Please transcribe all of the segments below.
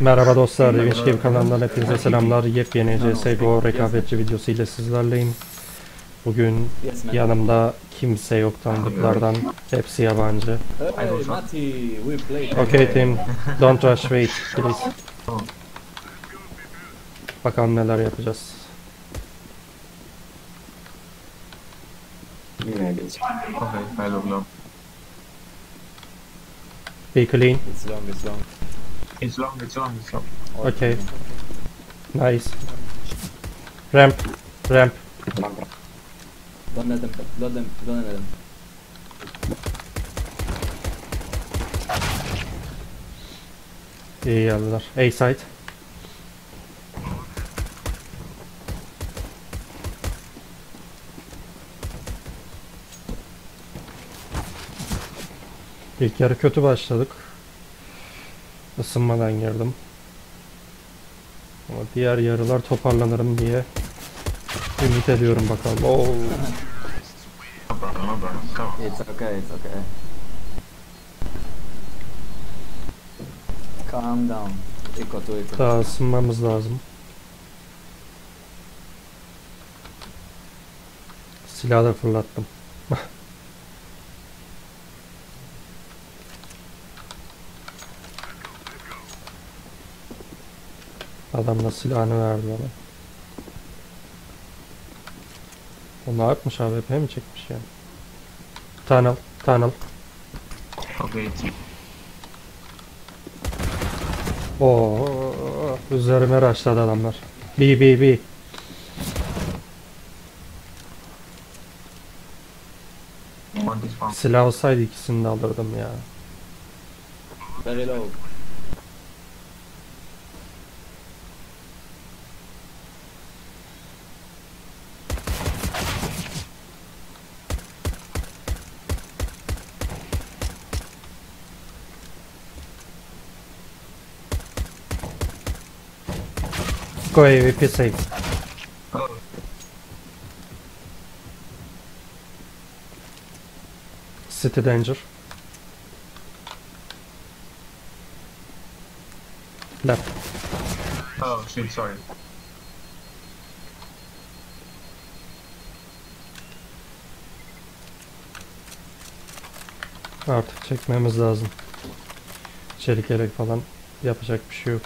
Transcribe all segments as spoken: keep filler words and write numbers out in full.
Merhaba dostlar, Revenge Game kanalından hepinize selamlar. Yepyeni C S G O rekabetçi videosu ile sizlerleyim. Bugün yanımda kimse yok tanıdıklardan, hepsi yabancı. Hey, Mati, we played. Okay team, don't rush, wait please. Bakalım neler yapacağız. Okay, I don't know. Be clean. It's long, it's long. It's long, it's long, it's long. Okay. Nice. Ramp, ramp. Don't let them, don't them, don't let them. İyi geldiler. A side. İlk yarı kötü başladık. Isınmadan girdim. Ama diğer yarılar toparlanırım diye ümit ediyorum bakalım. Oo. No problem, no problem. Come on. It's okay, it's okay. Calm down. Eco to eco. Daha ısınmamız lazım. Silahı da fırlattım. Adam da silahını verdi bana. O ne yapmış abi? Hep mi çekmiş yani? Tunnel, tunnel. Okay, it's Oo, üzerime rushladı adamlar. B, B, B. on this farm. Silah olsaydı ikisini de alırdım ya. Very low. Go A W P safe. Oh, City danger. Left. oh shit, sorry. Artık çekmemiz lazım. Çelik yelek falan yapacak bir şey yok.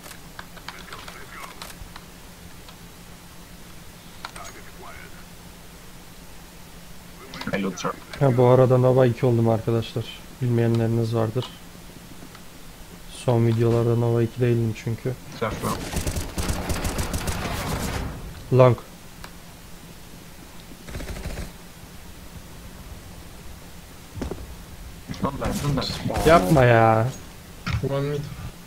I look, sir. Ha, bu arada Nova iki oldum arkadaşlar. Bilmeyenleriniz vardır. Son videolarda Nova iki değildim çünkü. Just long. Long. Don't die, don't die. Yapma ya. One mid.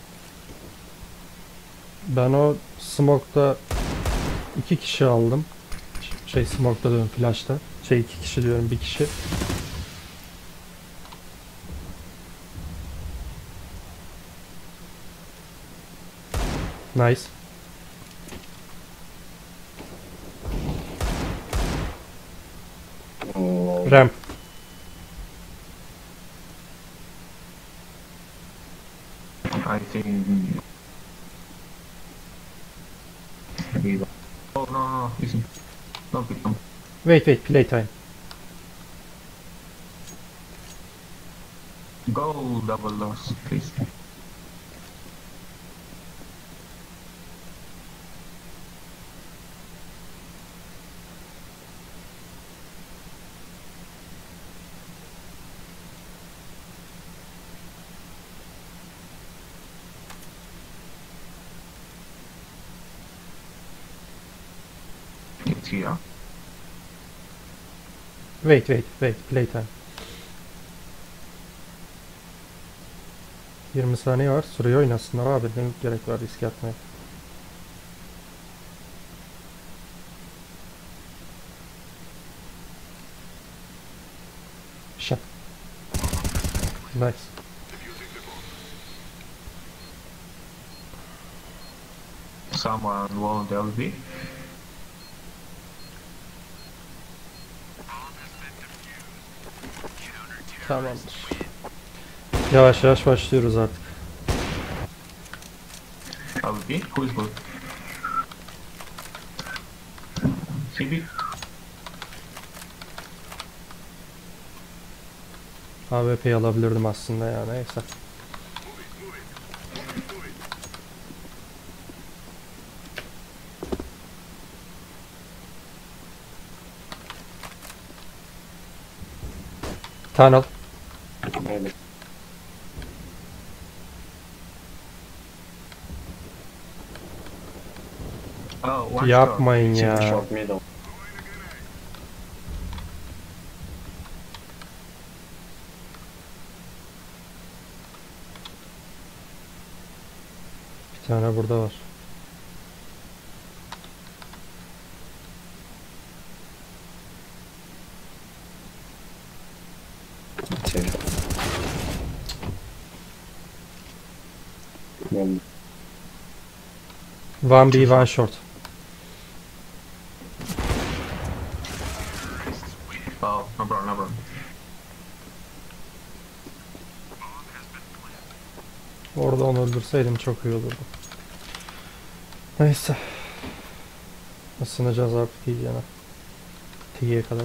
Ben o smoke'da iki kişi aldım. Şey smoke'da diyorum, flash'ta. Şey iki kişi diyorum, bir kişi. Nice. Ramp. I think. Maybe. Oh no, no, listen. Don't pick them. Wait wait, playtime. Go double loss, please. It's here. Wait wait wait, playtime. yirmi saniye var. Süreyi oynasınlar abi. Ne gerek var risk atmaya. Shot. Nice. Someone won't L B. Tamamdır. Yavaş yavaş başlıyoruz artık. B? Who is good? C B? A W P'yi alabilirdim aslında ya, neyse. Tunnel. Oh, one Yapmayın shot. ya. Short middle. Bir tane burada var. Two short. One. One B, one short. Oh, no problem, no problem. Orada onu öldürseydim çok iyi olurdu. Neyse. Isınacağız artık iyicene. T'ye kadar.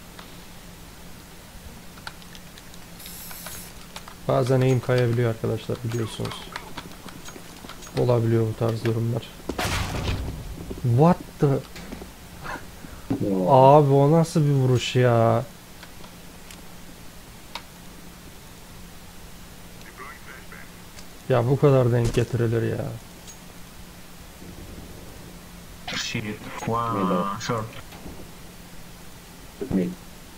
Bazen eğim kayabiliyor arkadaşlar, biliyorsunuz. Olabiliyor bu tarz durumlar. What the? No. Abi o nasıl bir vuruş ya? Ya bu kadar denk getirilir ya. Shit. One Middle. short. Mid.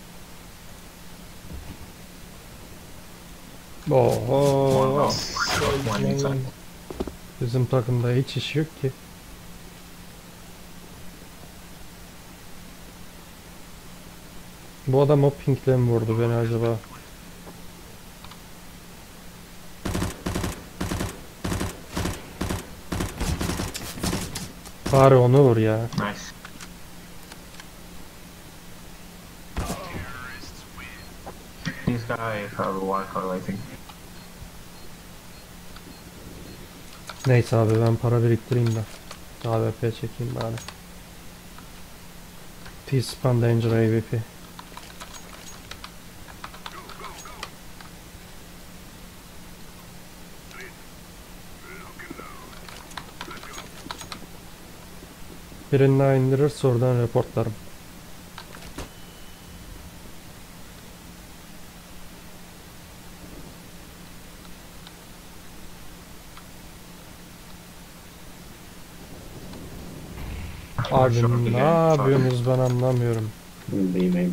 One Oho. out. One inside. Bizim takımda hiç iş yok ki. Bu adam o pinkle mi vurdu beni acaba? Bari onu vur ya. Nice. This guy have one card, I think. Neyse abi, ben para biriktireyim de A W P çekeyim bari. T-Span Danger A W P. Birini daha indirirse oradan reportlarım. Abi ne yapıyorsunuz, ben anlamıyorum. B maybe.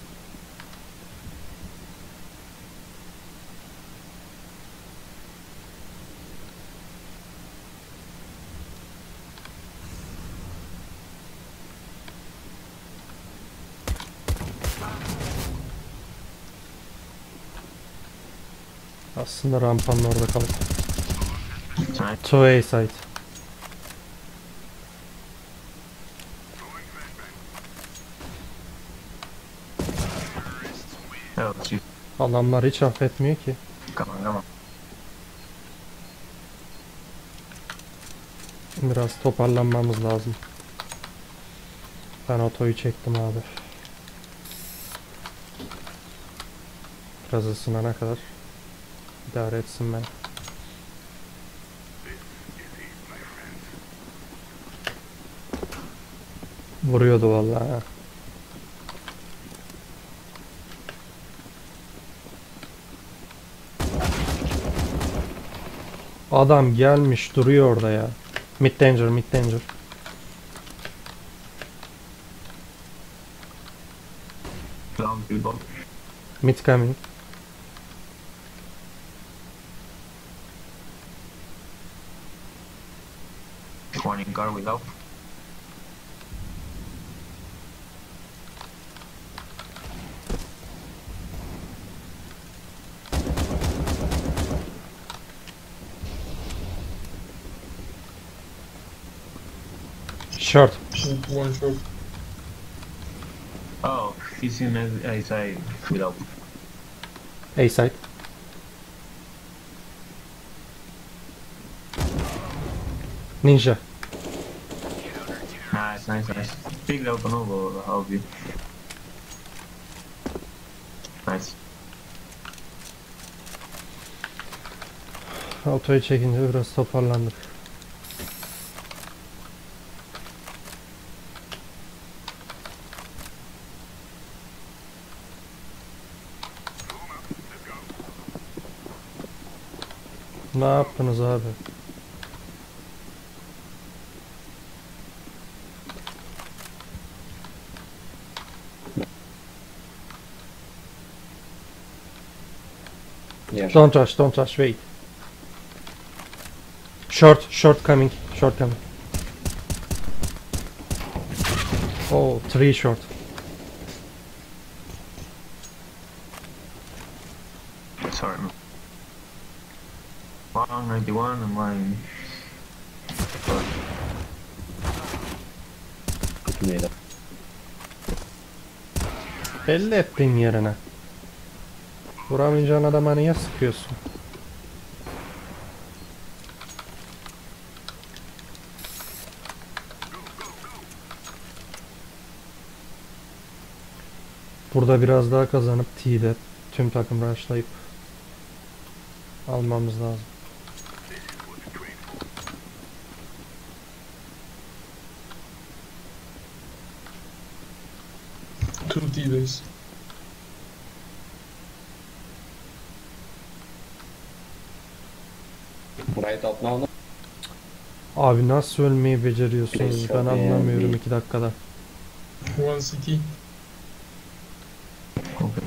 Aslında rampanın orada kalıp. Nice. two A site. Oh, shit. Adamlar hiç affetmiyor ki. Come on, come on. Biraz toparlanmamız lazım. Ben otoyu çektim abi. Biraz ısınana kadar idare etsin beni. Vuruyordu vallahi ha. Adam gelmiş duruyor orada ya. Mid danger, mid danger. Long people. Mid coming. One in car without. Short. One short. Oh, he's in a, a side without. A side. Ninja. Nice, nice, nice. Big open over of you. Nice. Autoyu çekince biraz toparlandık. Ne yaptınız abi? Yeah. Don't rush, don't rush, wait. Short, short coming, short coming. Oh, three short. Sorry. one ninety-one and one. Neydi? Belli ettin yerine. Vuramayacağın adama niye sıkıyorsun? Burada biraz daha kazanıp T'de tüm takım rushlayıp almamız lazım. Two T-base. Right up now. Abi nasıl ölmeyi beceriyorsunuz? Please Ben help me, anlamıyorum me. iki dakikada. One C T. Okay.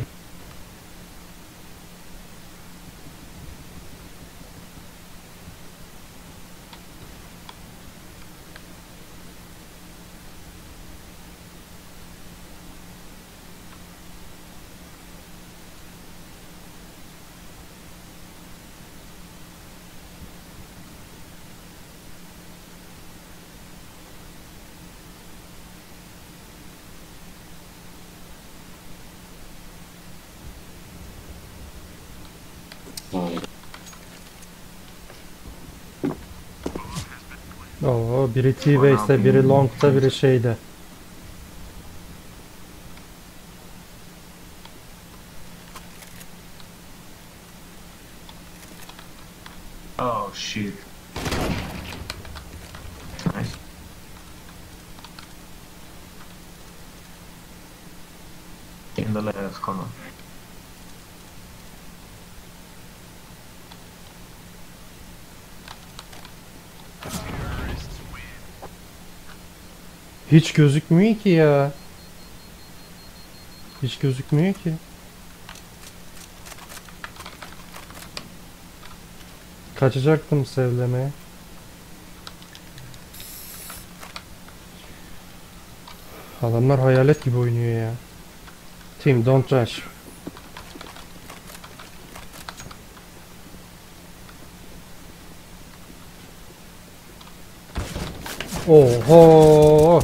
Oo, biri T-base'de, biri long'ta, biri şeyde. Oh shit. Nice. In the left corner. Hiç gözükmüyor ki ya. Hiç gözükmüyor ki. Kaçacaktım sevlemeye. Adamlar hayalet gibi oynuyor ya. Team don't rush. Oho!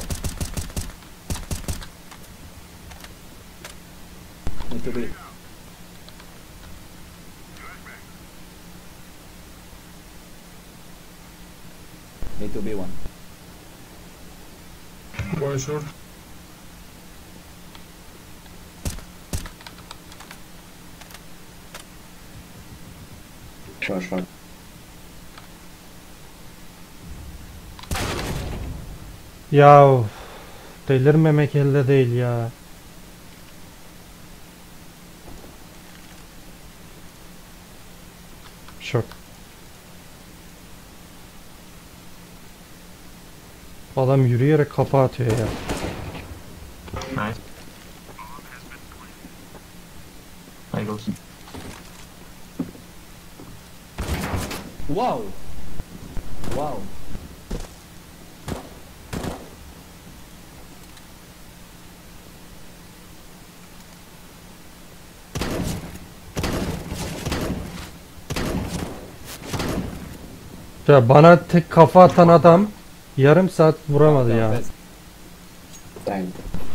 Need to be. Need to be one. One short. Short, short. Ya delirmemek elde değil ya. Şok. Adam yürüyerek kafa atıyor ya. Nice. I go. Wow! Wow! Ya bana tek kafa atan adam yarım saat vuramadı ya. Best. Time.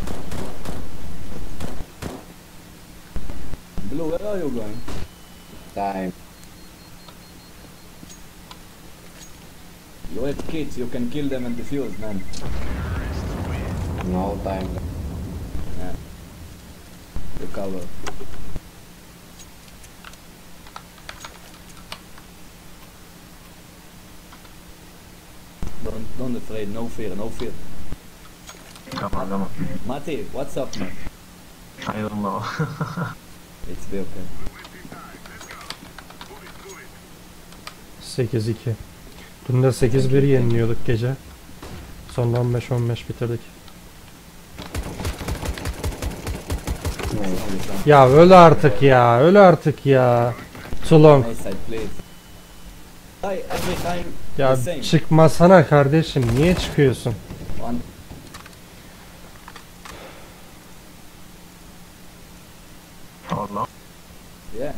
Blue, where are you going? Time. You have kids, you can kill them and defuse, man. No time. Yeah. You cover. Don't, don't afraid, no fear, no fear. Come on, come on. Mati, what's up, man? I don't know. It's be okay. sekiz iki. Dün de sekiz bir yeniliyorduk gece. Sonra on beş on beş bitirdik. Ya öl artık ya, öl artık ya. Too long. Nice side, please. I every time the Ya same. çıkmasana kardeşim, niye çıkıyorsun? One. Allah. Yeah.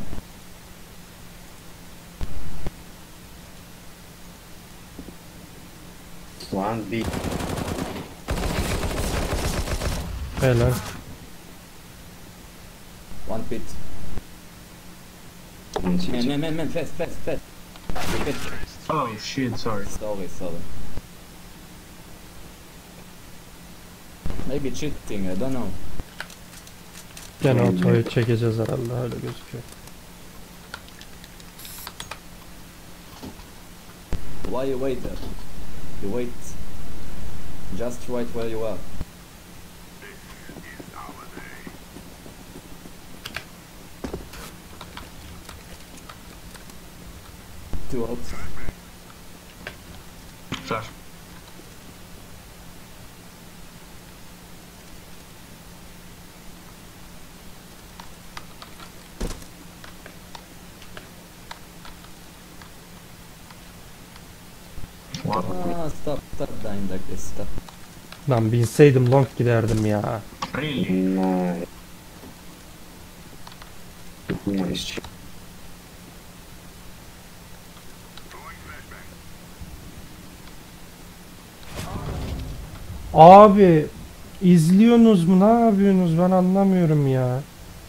One B. Helal. One pit. One Man, city. man, man, man, fast, fast, fast. You get... Oh shit, sorry. Sorry, sorry. Maybe cheating, I don't know. Gene otoyu çekeceğiz herhalde, öyle gözüküyor. Why you wait there? You wait just right where you are. Two out. Flash. One. Ah, stop, stop dying like this, stop. Lan bilseydim long giderdim ya. Really? Nice. Nice. Abi izliyorsunuz mu, ne yapıyorsunuz, ben anlamıyorum ya.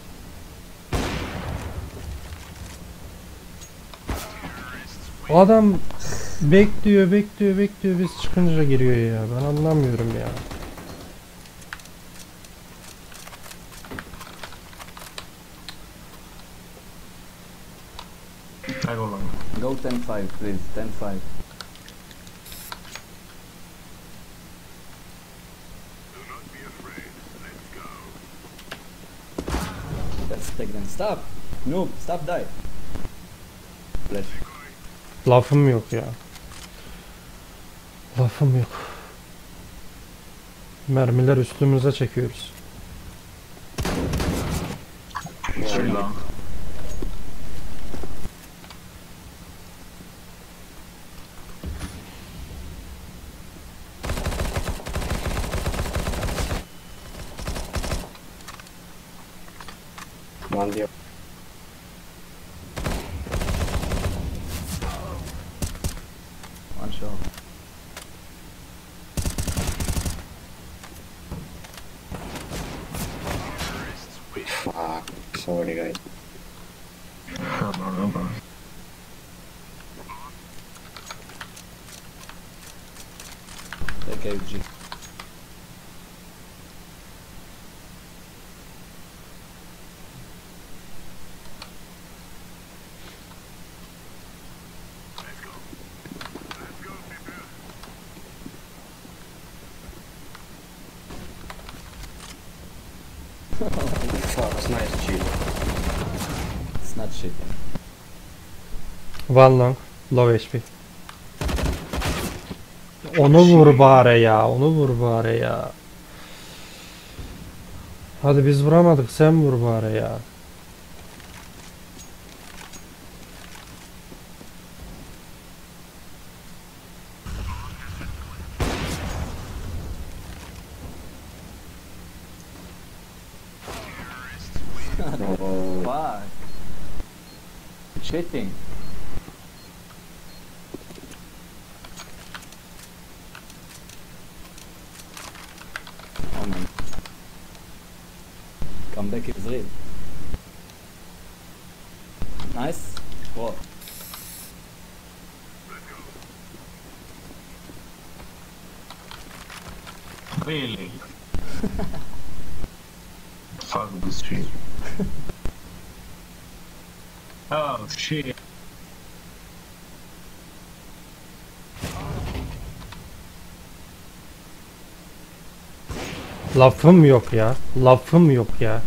Adam bekliyor bekliyor bekliyor, biz çıkınca giriyor ya, ben anlamıyorum ya. I go long. Go ten five, please, ten five. Let's take them. Stop! Noob, stop die! Flash. Lafım yok ya. Lafım yok. Mermiler üstümüze çekiyoruz. Three long. One B. One shot. Fuck. Sorry, guys. No, no, no, no. Take A G. Fuck, it's nice cheat. It's not cheating. One long, low H P. Onu vur bari ya, onu vur bari ya. Hadi biz vuramadık, sen vur bari ya. No. Fuck! Cheating! Oh man. Comeback is real. Nice. Wow. Really? Fuck this shit. Oh shit. Lafım yok ya. Lafım yok ya.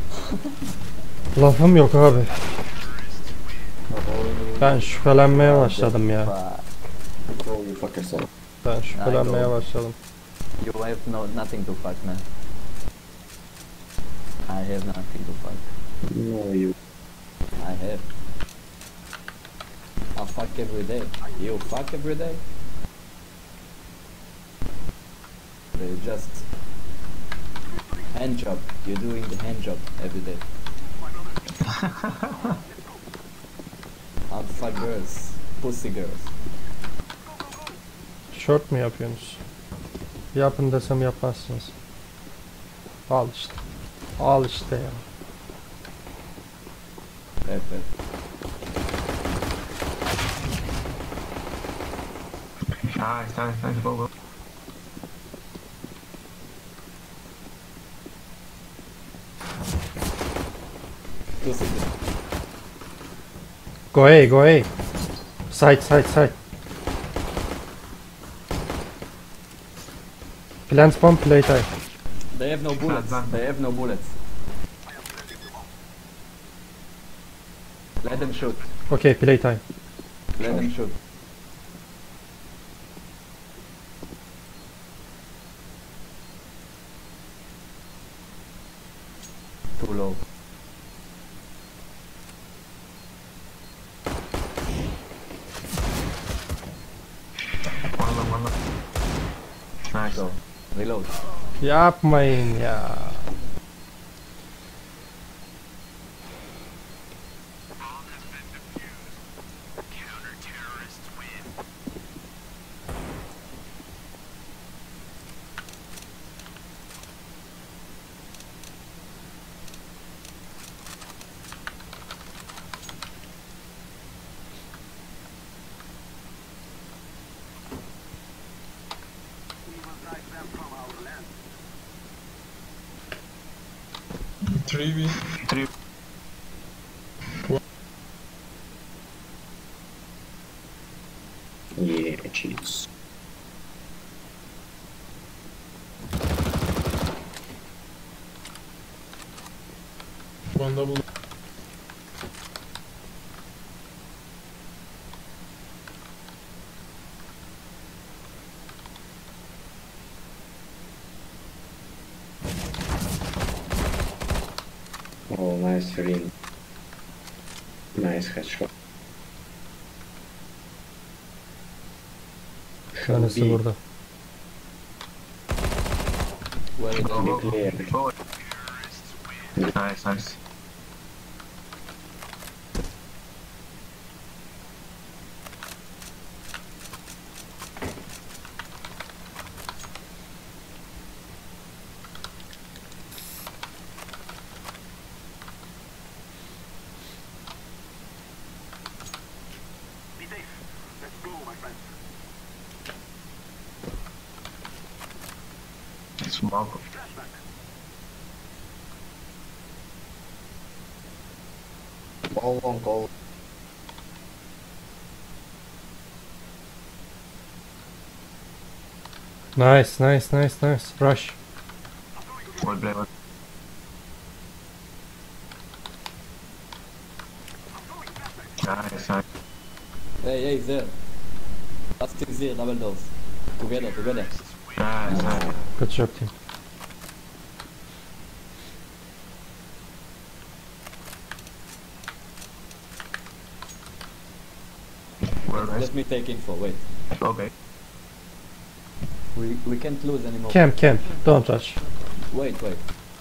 Lafım yok abi. Ben şüphelenmeye başladım ya. Fuck. Go you fuck yourself. Ben şüphelenmeye başladım. You have no nothing to fuck, man. I have nothing to fuck. No, you. I have. I fuck every day. You fuck every day? They just hand job. You're doing the hand job every day. I'll fuck girls, pussy girls. Short mu yapıyorsunuz? Yapın desem yapmazsınız. Al işte. Al işte ya. Evet, evet. Nice, nice, nice, go, go. Pussy. Go away, go away. Side, side, side. Plant bomb, play time. They have no bullets. They have no bullets. Let them shoot. Okay, play time. Let them shoot. Too low. One low, one low. Nice. Go. Reload. Yapmayın ya. three v. Three. Yeah, cheats. One double. Oh, nice ring. Nice headshot. Tanesi burada. Where is Go, the go, go. Clear. Go. Nice, nice. Smoke. Go long, go. Nice, nice, nice, nice. Rush. Well played. Well. Nice, nice. Hey, hey, there. Last is there, double doors. Together, together. Nice, nice. Good job team. Well, nice. Let me take info, wait. Okay. We we can't lose anymore. Camp, camp. Don't rush. Wait, wait.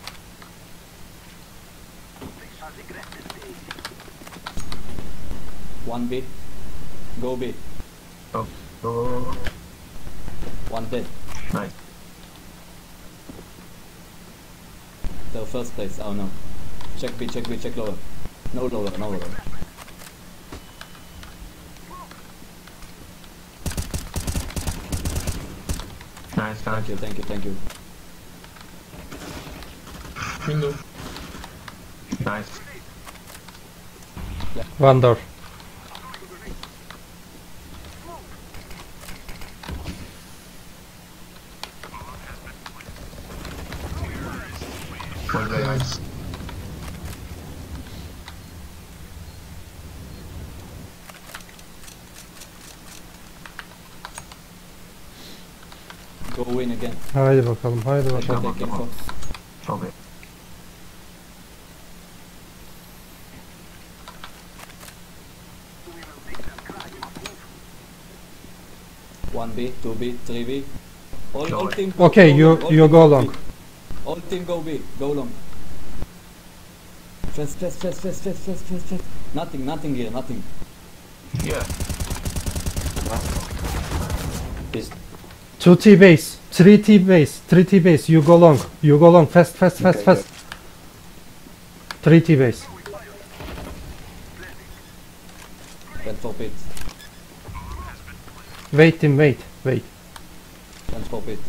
One B. Go B. Go, go, go, go. One dead. Nice. The first place. Oh no. Check B, check B, check lower. No lower, no lower. Nice, Thank nice. you, thank you, thank you. Window. Nice. One door. Was very nice. Nice. Go in again. Haydi bakalım, haydi Take, bakalım. Tamam, take tamam. info. Okay. One B, two B, three B. All, Go all away. team. Okay, go you long, all you team go B. long. All team go B. Go long. Fast, fast, fast, fast, fast, fast, fast, fast. Nothing, nothing here, nothing. Yeah. Is Two T base, three T base, three T base. You go long, you go long. Fast, fast, fast, Okay, fast. Three T base. Went for pit. Wait, team, wait, wait. Went for pit.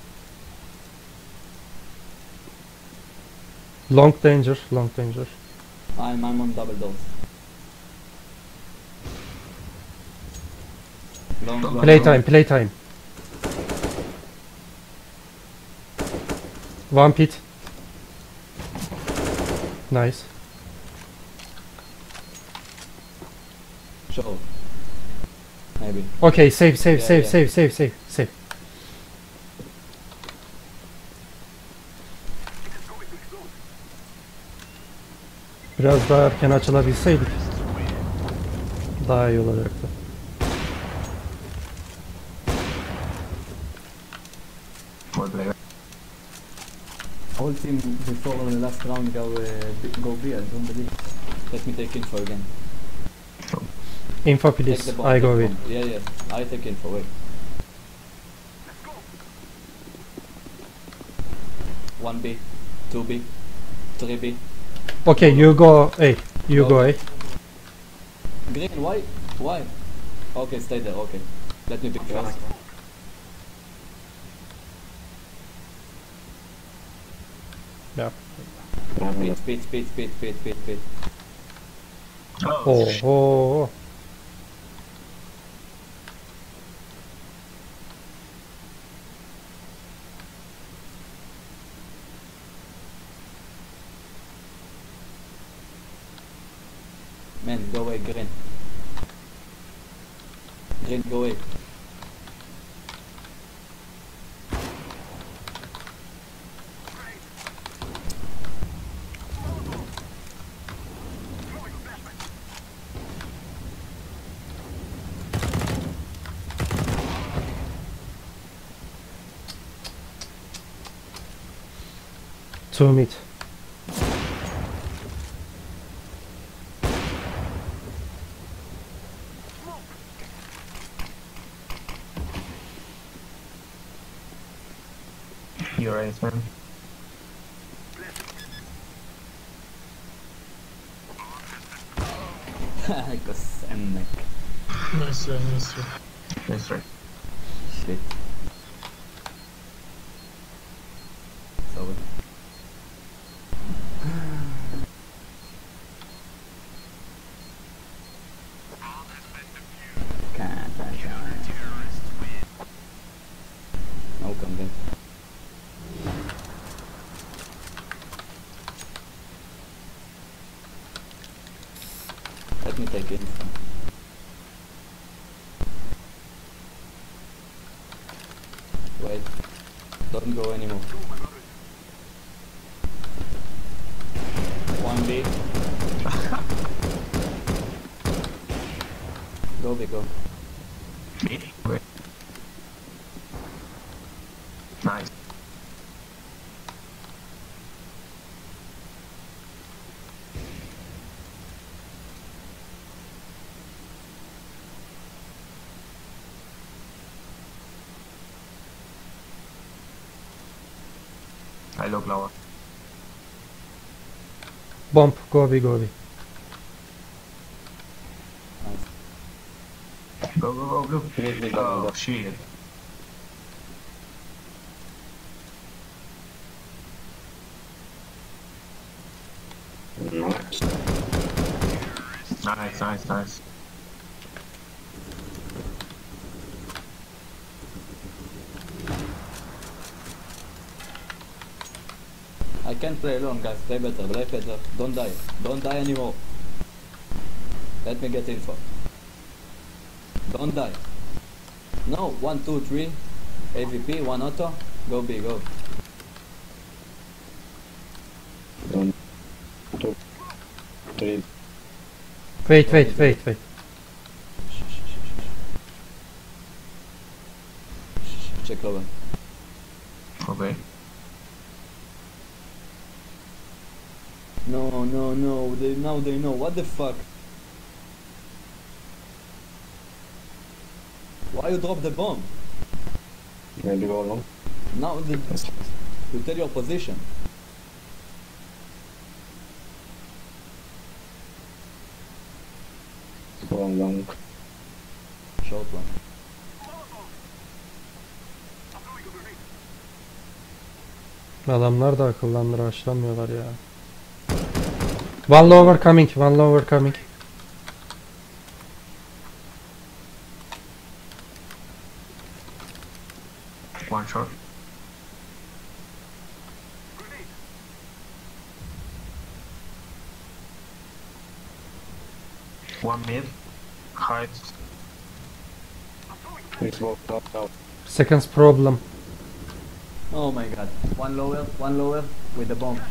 Long danger, long danger. I'm, I'm on double doors. Long, long, Playtime, long. playtime. One pit. Nice. Sure. Maybe. Okay, save, save, Yeah, save, yeah. save, save, save, save. Biraz daha erken açılabilseydik daha iyi olacaktı. Was very Whole team before the last round go uh, b- go B. I don't believe. Let me take info again. Info Take please, the bomb. I take go the with. bomb. Yeah, yeah. I take info. Wait. One B, two B, three B. Okay, you go A, you go A. Green. Why? Why? Okay, stay there. Okay. Let me pick first. Yeah. one Pit, pit, pit, pit, pit, pit, pit. Oh, Oh, oh, oh. Man, go away, green. Green, go away. Two mid. you're right, man. Kosennek. Nice try, nice try. That's right. Shit. Sorry. Can't, I can't. No content. Let me take it. Wait. Don't go anymore. One B. Go B, go. Wait. Nice. I look lower. Bomb, go B, go B. Nice. Go, go, go, blue. Mid, mid, double Oh, door. shit. Nice. Nice, nice, nice. I can't play alone, guys. Play better, play better. Don't die. Don't die anymore. Let me get info. Don't die. No, one, two, three. A V P, one auto. Go B, go. One, two, three. Wait, wait, wait, wait. Check lower. Okay. No, no, no. They now they know. What the fuck? Why you drop the bomb? Maybe go along. Now the you tell your position. One long. Short one. Adamlar da akıllandır açlamıyorlar ya. One lower coming, one lower coming. One shot. One mid. Heights. We smoke out, out. Seconds problem. Oh my god. One lower, one lower with the bomb.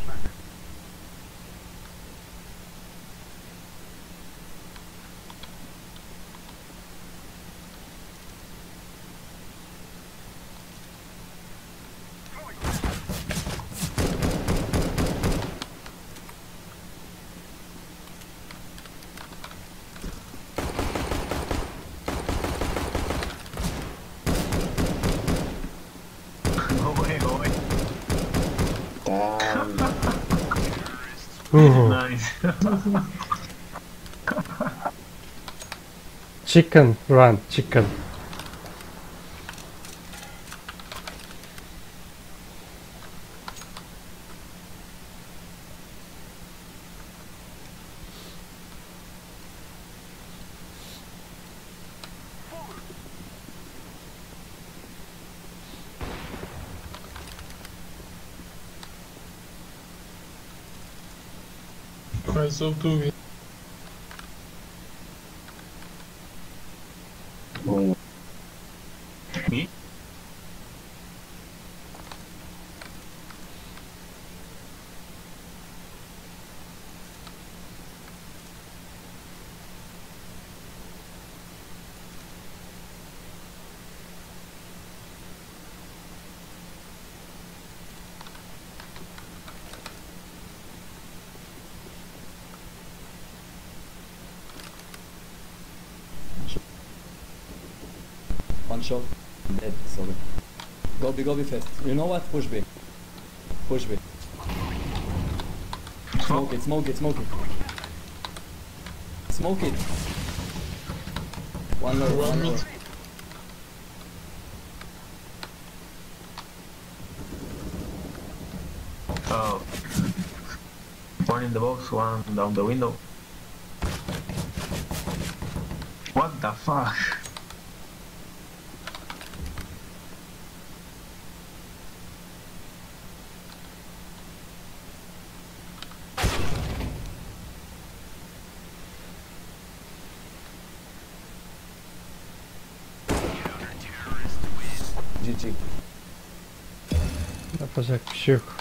Go away, go away. Damn. Ooh. Nice. Chicken run, chicken. I saw two. One. Me? One shot. Dead, sorry. Go B, go B fast. You know what? Push B. Push B. Smoke it, smoke it, smoke it. Smoke it. One low, one low. Oh. One in the box, one down the window. What the fuck? G G. Yapacak bir şey yok.